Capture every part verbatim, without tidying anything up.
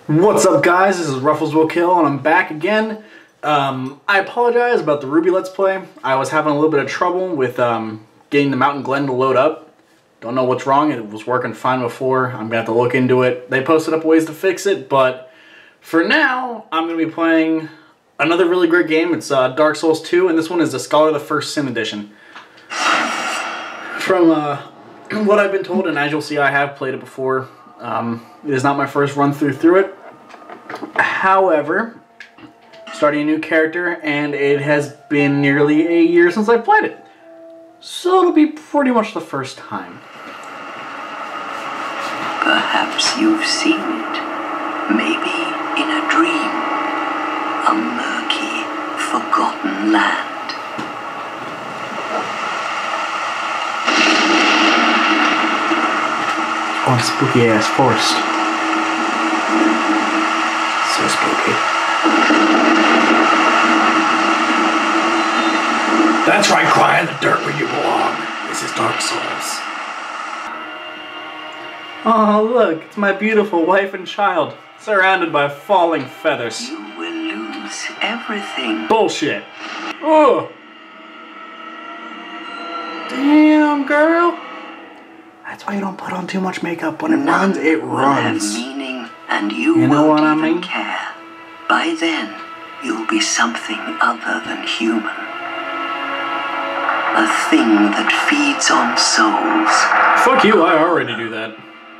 What's up, guys? This is Ruffles Will Kill, and I'm back again. Um, I apologize about the Ruby Let's Play. I was having a little bit of trouble with um, getting the Mountain Glen to load up. Don't know what's wrong. It was working fine before. I'm going to have to look into it. They posted up ways to fix it, but for now, I'm going to be playing another really great game. It's uh, Dark Souls two, and this one is the Scholar of the First Sin Edition. From uh, what I've been told, and as you'll see, I have played it before. Um, it is not my first run through through it. However, starting a new character, and it has been nearly a year since I played it. So it'll be pretty much the first time. Perhaps you've seen it. Maybe in a dream. A murky, forgotten land. On spooky ass forest. So spooky. That's right, cry in the dirt where you belong. This is Dark Souls. Oh, look, it's my beautiful wife and child, surrounded by falling feathers. You will lose everything. Bullshit. Oh. Damn, girl. That's why you don't put on too much makeup. When it None runs, it will runs. have meaning, and you, You know won't what I even mean? care. By then, you'll be something other than human. A thing that feeds on souls. Fuck you, I already do that.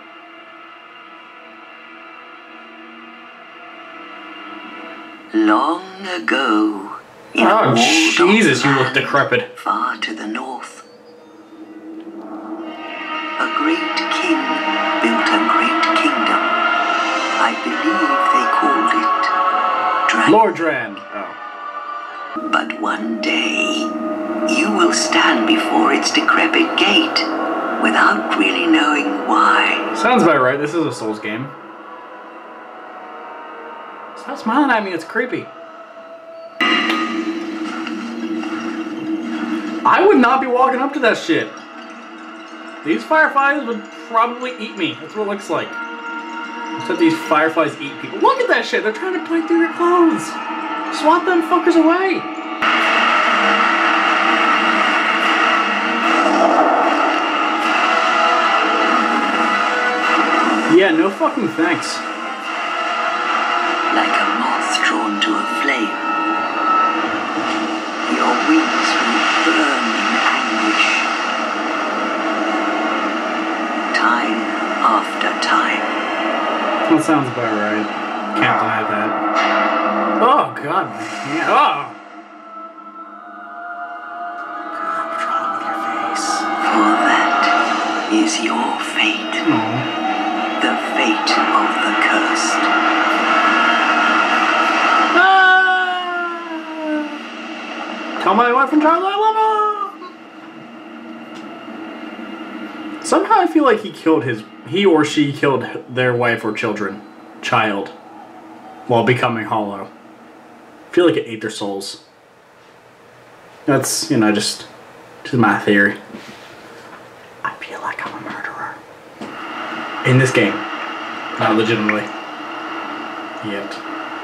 Long ago, in a Oh, walled-off Jesus, you look land decrepit. far to the north, a great king built a great kingdom. I believe they called it Dran. Lord Dran. Oh. But one day, you will stand before its decrepit gate without really knowing why. Sounds about right. This is a Souls game. Stop smiling at me. It's creepy. I would not be walking up to that shit. These fireflies would probably eat me. That's what it looks like. Except these fireflies eat people. Look at that shit. They're trying to break through your clothes. Swat them fuckers away. Yeah, no fucking thanks. Like a moth drawn to a flame, your wings will burn in anguish. Time after time. That sounds about right. Can't deny that. Oh, God. Yeah. Oh. God, what's wrong with your face? For that is your fate. Aww. The fate of the cursed. Ah! Tell my wife and child I love her! Somehow I feel like he killed his... He or she killed their wife or children. Child. While becoming hollow. I feel like it ate their souls. That's, you know, just... Just my theory. I feel like I'm a murderer. In this game. Not legitimately. Yet.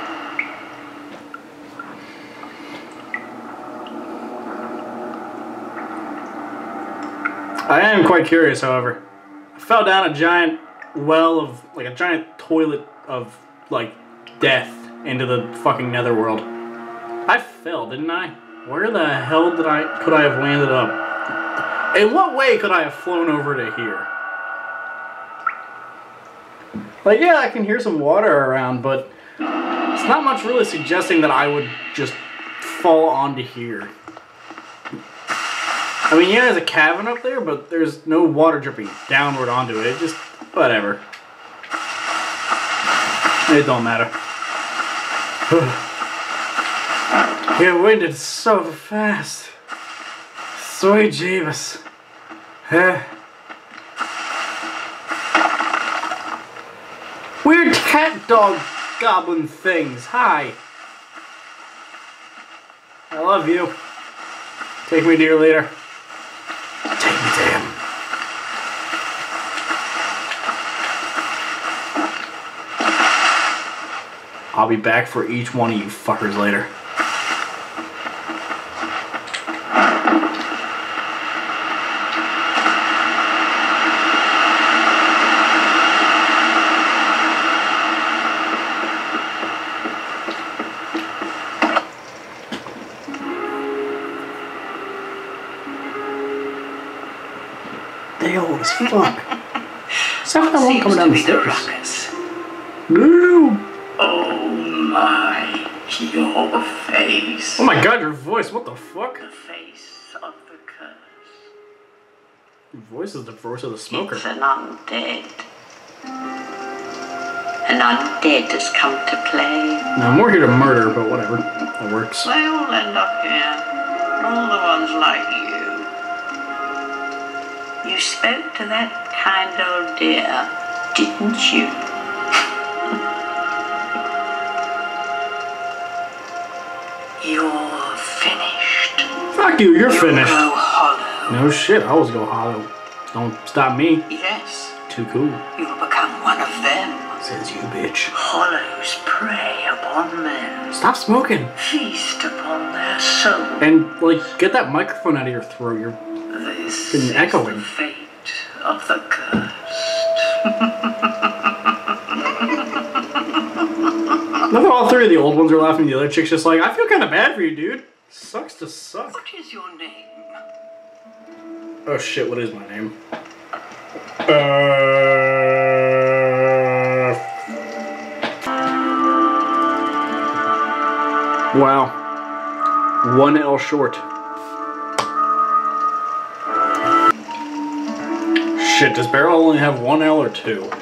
I am quite curious, however. I fell down a giant well of, like a giant toilet of, like, death into the fucking netherworld. I fell, didn't I? Where the hell did I, could I have landed up? In what way could I have flown over to here? Like, yeah, I can hear some water around, but it's not much really suggesting that I would just fall onto here. I mean, yeah, there's a cavern up there, but there's no water dripping downward onto it. It just, whatever. It don't matter. It winded so fast. Sweet Jeebus. Eh. Weird cat dog goblin things. Hi. I love you. Take me to your leader. Take me to him. I'll be back for each one of you fuckers later. Dale as fuck. Except that one coming down the stairs. No. Oh my, your face. Oh my god, your voice, what the fuck? The face of the curse. Your voice is the voice of the smoker. It's an undead. An undead has come to play. Now, I'm more here to murder, but whatever. That works. They all end up here. All the ones like you. You spoke to that kind old dear, didn't you? You're finished. Fuck you, you're You'll finished. Go hollow. No shit, I always go hollow. Don't stop me. Yes. Too cool. You'll become one of them. Says you, bitch. Hollows prey upon men. Stop smoking. Feast upon their soul. And, like, get that microphone out of your throat. You're This getting is echoing. the fate of the cursed. Look at all three of the old ones are laughing. The other chick's just like, I feel kind of bad for you, dude. Sucks to suck. What is your name? Oh shit, what is my name? Uh... Wow. One L short. Shit, does Barrel only have one L or two?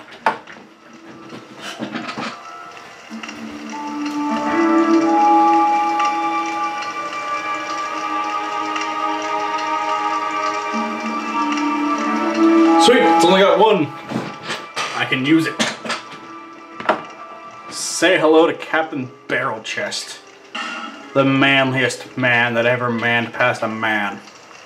Sweet, it's only got one. I can use it. Say hello to Captain Barrel Chest. The manliest man that ever manned past a man.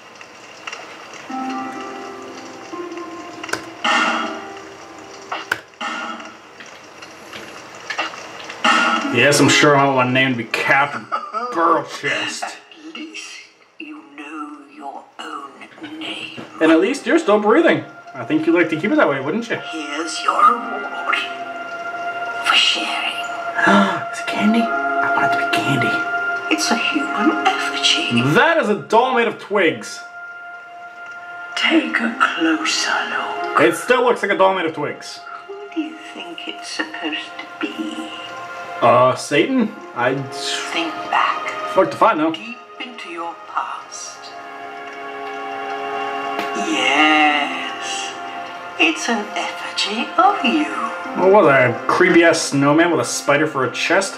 Yes, I'm sure I want my name to be Captain Barrel Chest. At least you know your own name. And at least you're still breathing. I think you'd like to keep it that way, wouldn't you? Here's your reward for sharing. Is it candy? I want it to be candy. It's a human effigy. That is a doll made of twigs. Take a closer look. It still looks like a doll made of twigs. Who do you think it's supposed to be? Uh, Satan? I... Think back. Fuck if I know. Deep into your past. Yes. It's an effigy of you. What was that? A creepy ass snowman with a spider for a chest?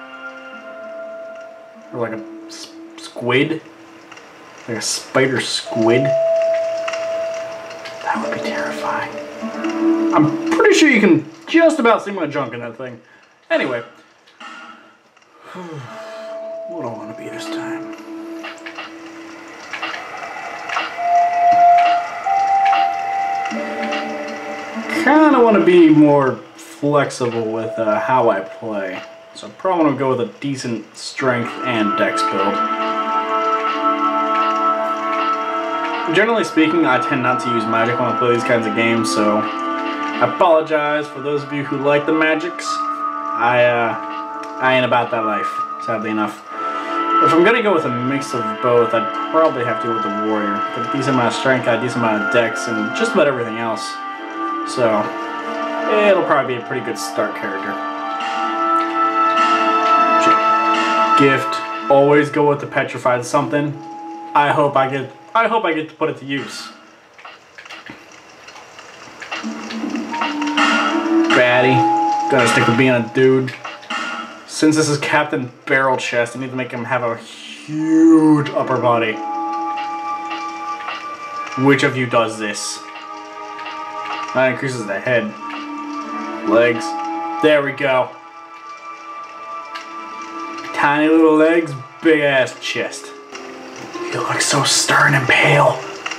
Or like a s squid? Like a spider squid? That would be terrifying. I'm pretty sure you can just about see my junk in that thing. Anyway. What do I want to be this time? Kinda want to be more flexible with uh, how I play. So I probably want to go with a decent strength and dex build. Generally speaking, I tend not to use magic when I play these kinds of games, so I apologize for those of you who like the magics. I, uh, I ain't about that life, sadly enough. If I'm gonna go with a mix of both, I'd probably have to go with the warrior. Get a decent amount of strength, got a decent amount of dex, and just about everything else. So, it'll probably be a pretty good start character. Gift, always go with the petrified something. I hope I get, I hope I get to put it to use. Batty, gonna stick with being a dude. Since this is Captain Barrel Chest, I need to make him have a huge upper body. Which of you does this? That increases the head. Legs. There we go. Tiny little legs, big ass chest. You look so stern and pale.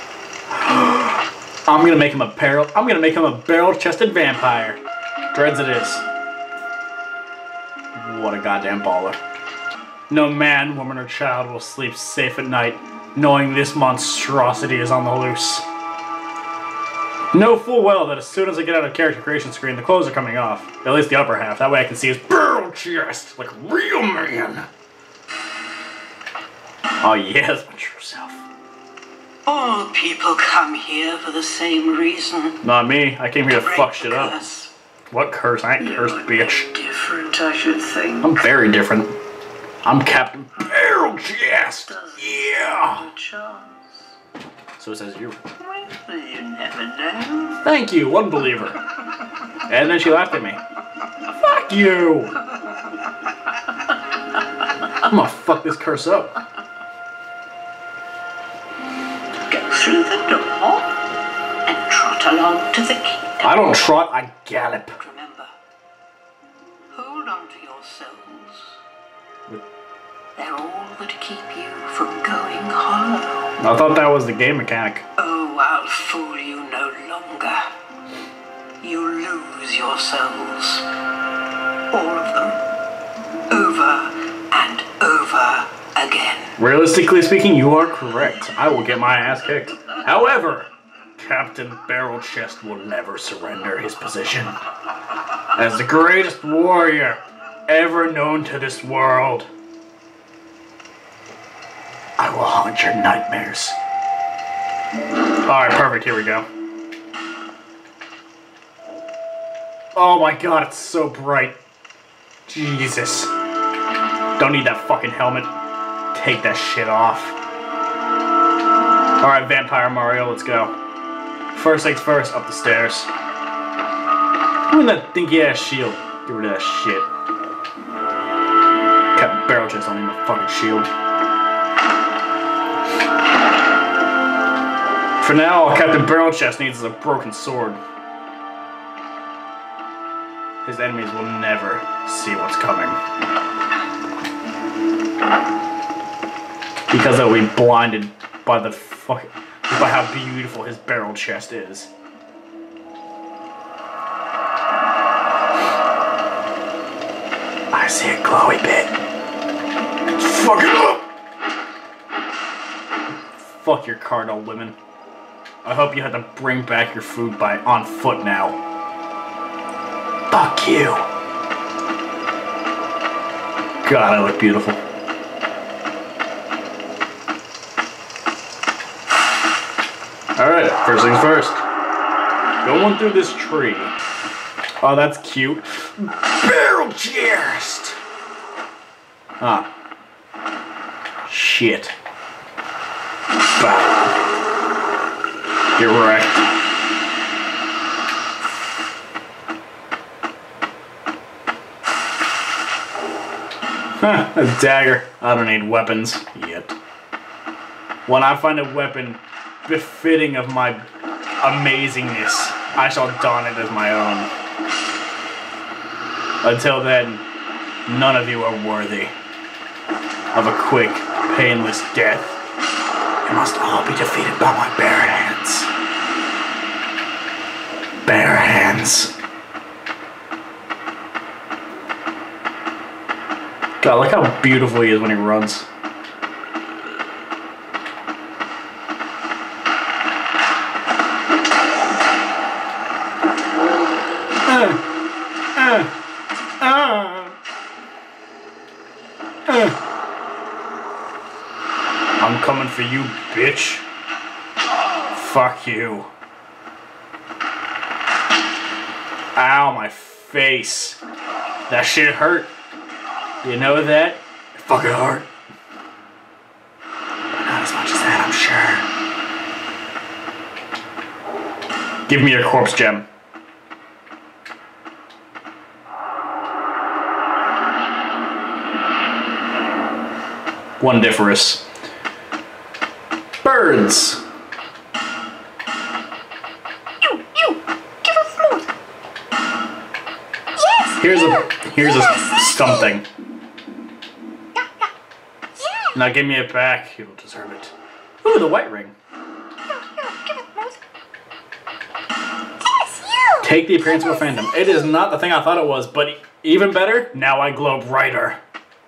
I'm gonna make him a barrel. I'm gonna make him a barrel-chested vampire. Dreads it is. What a goddamn baller. No man, woman, or child will sleep safe at night, knowing this monstrosity is on the loose. Know full well that as soon as I get out of the character creation screen, the clothes are coming off. At least the upper half. That way I can see his barrel chest, like a real man. Oh yeah, that's my true self. All people come here for the same reason. Not me. I came here to Break fuck shit the up. curse. What curse? I ain't cursed, bitch. Different, I should think. I'm very different. I'm Captain Barrel Chest. Yeah. Chance. So says you. Well, you never know. Thank you, unbeliever. And then she laughed at me. Fuck you. I'm gonna fuck this curse up. Go through the door and trot along to the kingdom. I don't trot, I gallop. Remember, hold on to your souls. They're all that keep you from going hollow. I thought that was the game mechanic. Oh, I'll fool you no longer. You lose your souls. All of them. Over and over again. Realistically speaking, you are correct. I will get my ass kicked. However, Captain Barrel Chest will never surrender his position. As the greatest warrior ever known to this world, I will haunt your nightmares. Alright, perfect, here we go. Oh my god, it's so bright. Jesus. Don't need that fucking helmet. Take that shit off. Alright, Vampire Mario, let's go. First things first, up the stairs. Doing that dinky ass shield. Get rid of that shit. Captain Barrel Chest on him, a fucking shield. For now, all Captain Barrel Chest needs is a broken sword. His enemies will never see what's coming. Because they'll be blinded by the fuck, by how beautiful his barrel chest is. I see a glowy bit. Fuck it up! Fuck your Cardinal women. I hope you had to bring back your food by on foot now. Fuck you. God, I look beautiful. Alright, first things first. Going through this tree. Oh, that's cute. Barrel chest! Ah. Shit. Bah. Get wrecked. Huh, a dagger. I don't need weapons yet. When I find a weapon befitting of my amazingness, I shall don it as my own. Until then, none of you are worthy of a quick, painless death. You must all be defeated by my bare hands. Bare hands. God, look how beautiful he is when he runs. Uh, uh, uh, uh. I'm coming for you, bitch. Fuck you. Ow, my face. That shit hurt. You know that? It fucking hurt. But not as much as that, I'm sure. Give me your corpse gem. Wondiferous. Birds. You, you, give us more. Yes. Here's here. a here's yes, a something. Yeah, yeah. Yeah. Now give me it back. You'll deserve it. Ooh, the white ring. Here, here, give us more. Yes, you. Take the appearance of a phantom. It is not the thing I thought it was, but Even better, now I glow brighter.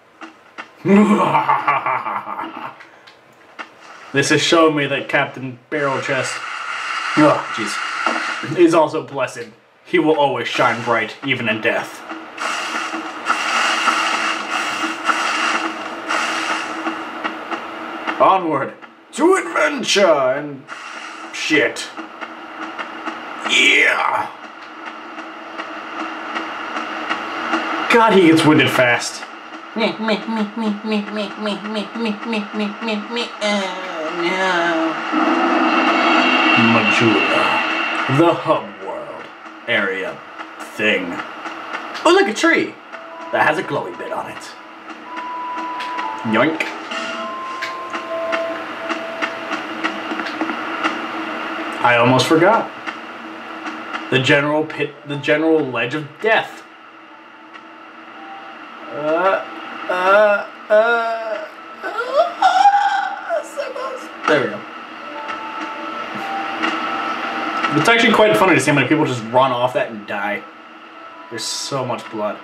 This has shown me that Captain Barrel Chest, oh jeez, is also blessed. He will always shine bright, even in death. Onward to adventure and shit. Yeah. God, he gets winded fast. Me, me, me, me, me, me, me, me, me, me, me, me, me, oh no. Majula. The hub world area thing. Oh, look, a tree that has a glowy bit on it. Yoink. I almost forgot. The general pit, the general ledge of death. Uh, uh, uh, uh, so close. There we go. It's actually quite funny to see how many people just run off that and die. There's so much blood.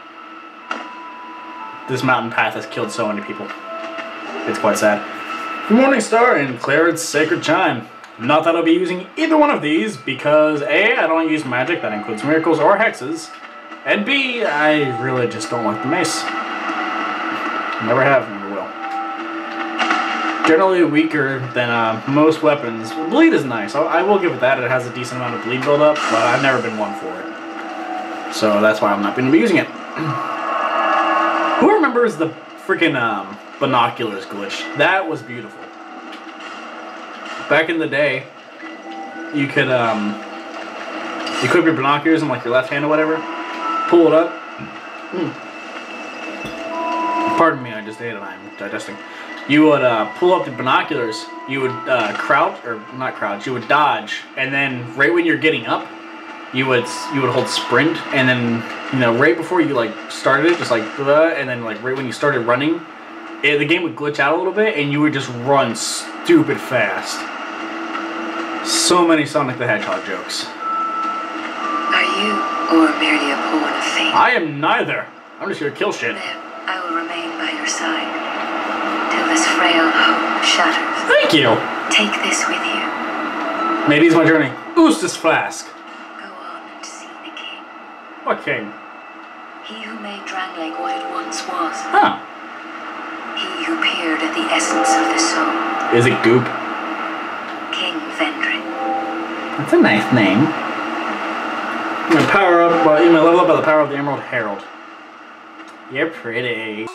This mountain path has killed so many people. It's quite sad. Morning Star and Claret's Sacred Chime. Not that I'll be using either one of these because A, I don't use magic that includes miracles or hexes, and B, I really just don't like the mace. Never have, never will. Generally weaker than uh, most weapons. Bleed is nice. I, I will give it that. It has a decent amount of bleed buildup, but I've never been one for it. So that's why I'm not going to be using it. Who remembers the freaking um, binoculars glitch? That was beautiful. Back in the day, you could um, equip your binoculars in like your left hand or whatever, pull it up. Mm. Pardon me, I just ate and I'm digesting. You would uh, pull up the binoculars, you would uh, crouch, or not crouch, you would dodge, and then right when you're getting up, you would you would hold sprint, and then, you know, right before you like started it, just like, and then like right when you started running, it, the game would glitch out a little bit, and you would just run stupid fast. So many Sonic the Hedgehog jokes. Are you, or merely a pawn of fate? I am neither. I'm just here to kill shit. Then I will remain by your side till this frail hope shatters. Thank you. Take this with you. May it ease my journey. Oost this flask. Go on and see the king. What king? He who made Drangleic what it once was. Huh. He who peered at the essence of the soul. Is it Goop? King Vendrin. That's a nice name. I'm gonna power up, uh, I'm gonna level up by the power of the Emerald Herald. You're pretty.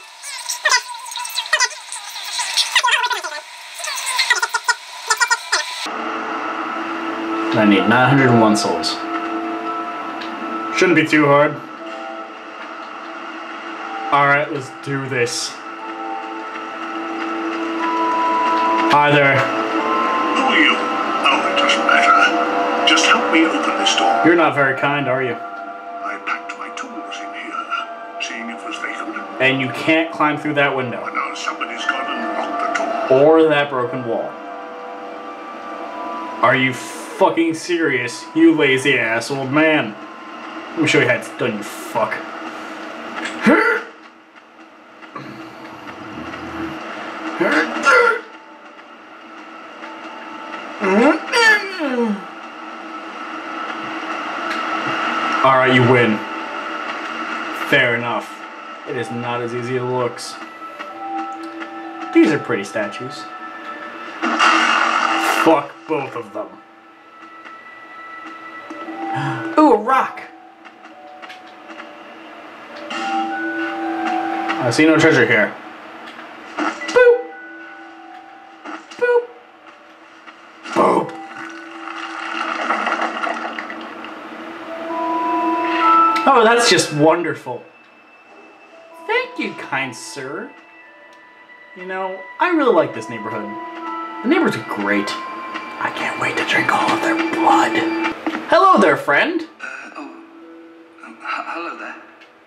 I need nine hundred and one souls. Shouldn't be too hard. Alright, let's do this. Hi there. Who are you? Oh, it doesn't matter. Just help me open this door. You're not very kind, are you? I packed my tools in here, seeing it was vacant. And you can't climb through that window. But now somebody's gone and locked the door. Or that broken wall. Are you fucking serious, you lazy ass old man? Let me show you how it's done, you fuck. Alright, you win. Fair enough. It is not as easy as it looks. These are pretty statues. Fuck both of them. Ooh, a rock! I see no treasure here. Boop! Boop! Boop! Oh, that's just wonderful. Thank you, kind sir. You know, I really like this neighborhood. The neighbors are great. I can't wait to drink all of their blood. Hello there, friend. Uh, oh, um, h hello there.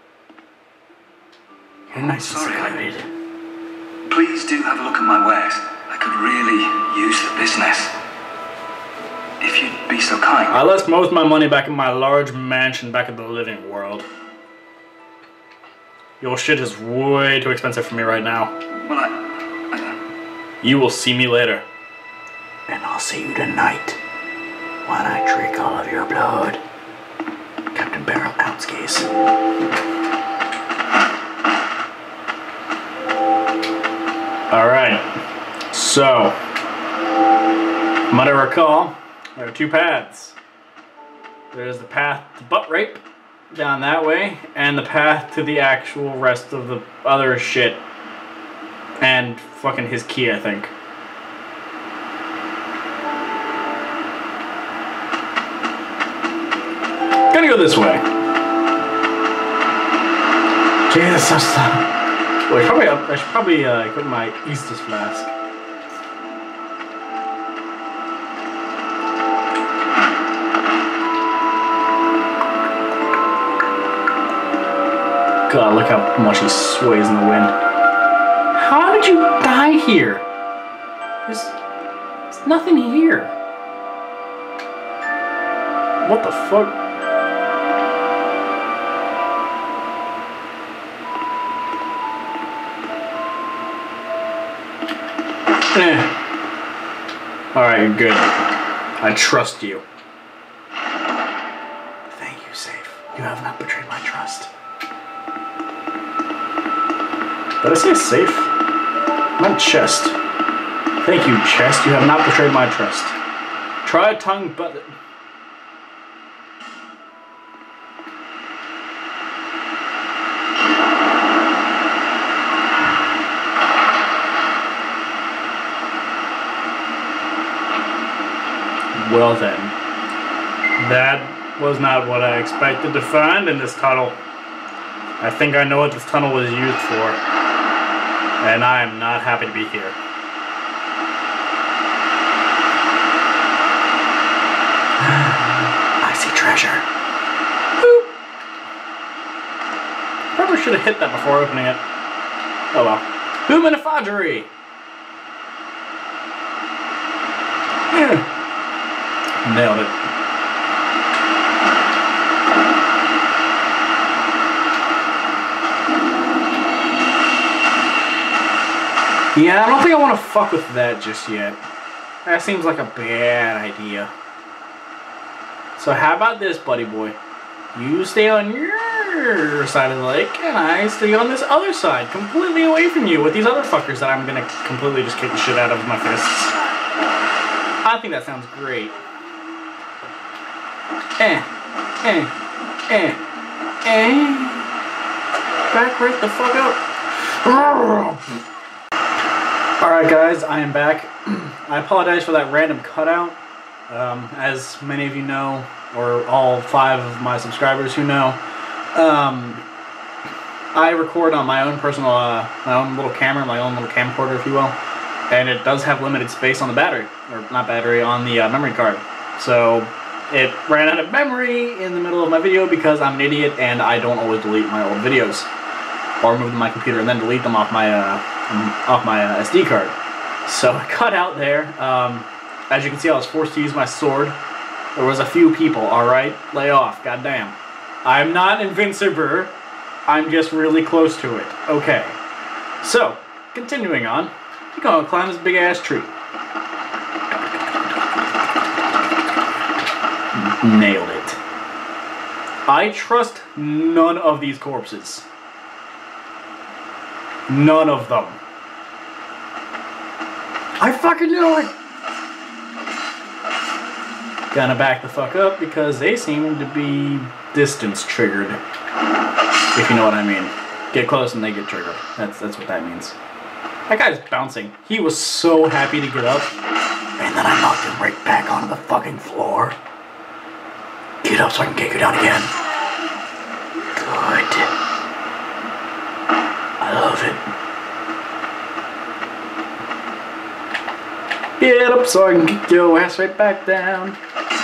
You're nice Sorry, and I- secluded. Please do have a look at my wares. I could really use the business. If you'd be so kind. I left most of my money back in my large mansion back in the living world. Your shit is way too expensive for me right now. Well, I... I You will see me later. And I'll see you tonight when I drink all of your blood. Captain Barrel Outskis. Alright. So, from what I recall, there are two paths. There's the path to butt rape, down that way, and the path to the actual rest of the other shit. And fucking his key, I think. Gonna go this way. Jesus, I'm stuck. Well, I should probably, I should probably uh, equip my Easter's flask. God, look how much he sways in the wind. How did you die here? There's, there's nothing here. What the fuck? Eh. Alright, you're good. I trust you. Thank you, Safe. You have not betrayed my trust. Did I say safe? Not chest. Thank you, chest. You have not betrayed my trust. Try tongue but... Well then. That was not what I expected to find in this tunnel. I think I know what this tunnel was used for. And I am not happy to be here. I see treasure. Boop. Probably should have hit that before opening it. Oh well. Humanifodgery! Yeah. Nailed it. Yeah, I don't think I want to fuck with that just yet. That seems like a bad idea. So how about this, buddy boy? You stay on your side of the lake, and I stay on this other side, completely away from you, with these other fuckers that I'm gonna completely just kick the shit out of with my fists. I think that sounds great. Eh, eh, eh, eh. Back right the fuck up. Alright guys, I am back. I apologize for that random cutout. Um, as many of you know, or all five of my subscribers who know, um, I record on my own personal, uh, my own little camera, my own little camcorder, if you will, and it does have limited space on the battery, or not battery, on the uh, memory card. So it ran out of memory in the middle of my video because I'm an idiot and I don't always delete my old videos, or move them to my computer and then delete them off my uh, off my uh, S D card. So I cut out there. Um, as you can see, I was forced to use my sword. There was a few people, alright? Lay off, goddamn. I'm not invincible. I'm just really close to it. Okay. So, continuing on. We're gonna climb this big ass tree. Nailed it. I trust none of these corpses. None of them. I fucking knew it! Gonna back the fuck up because they seem to be distance triggered. If you know what I mean. Get close and they get triggered. That's that's what that means. That guy's bouncing. He was so happy to get up. And then I knocked him right back onto the fucking floor. Get up so I can kick you down again. Good. I love it. Get up so I can kick your ass right back down.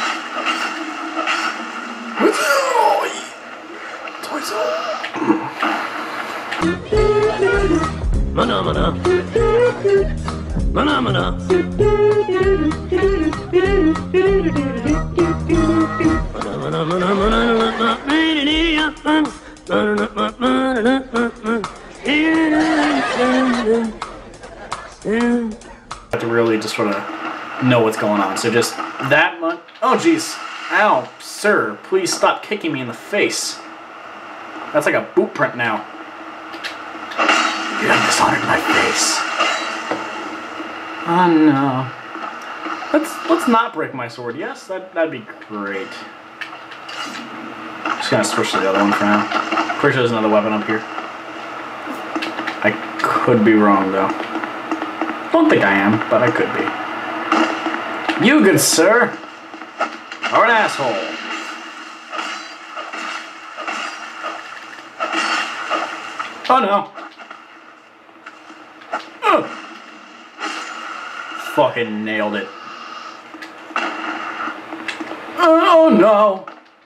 Mana mana. Mana mana. Mana mana mana mana mana. sort of know what's going on. So just that much. Oh, jeez. Ow, sir. Please stop kicking me in the face. That's like a boot print now. You have dishonored my face. Oh, no. Let's, let's not break my sword. Yes, that, that'd be great. Just gonna switch to the other one for now. Pretty sure there's another weapon up here. I could be wrong, though. Don't think I am, but I could be. You, good sir, are an asshole. Oh, no. Ugh. Fucking nailed it. Oh, no.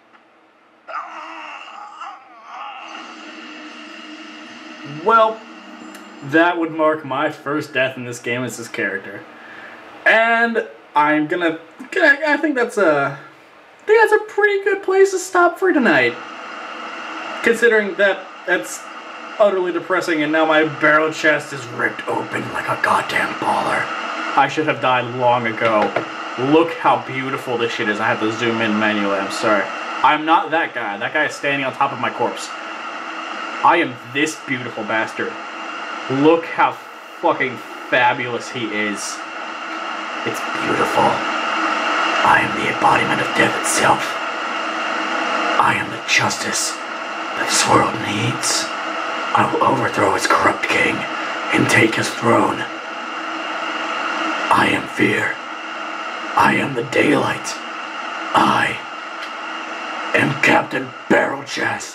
Well, that would mark my first death in this game as this character. And I'm gonna, gonna I think that's a I think that's a pretty good place to stop for tonight. Considering that that's utterly depressing and now my barrel chest is ripped open like a goddamn baller. I should have died long ago. Look how beautiful this shit is. I have to zoom in manually, I'm sorry. I'm not that guy. That guy is standing on top of my corpse. I am this beautiful bastard. Look how fucking fabulous he is. It's beautiful. I am the embodiment of death itself. I am the justice that this world needs. I will overthrow its corrupt king and take his throne. I am fear. I am the daylight. I am Captain Barrel Chest.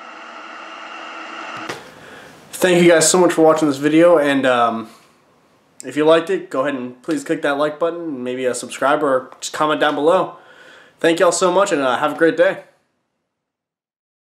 Thank you guys so much for watching this video, and um, if you liked it, go ahead and please click that like button, maybe a subscribe, or just comment down below. Thank y'all so much, and uh, have a great day.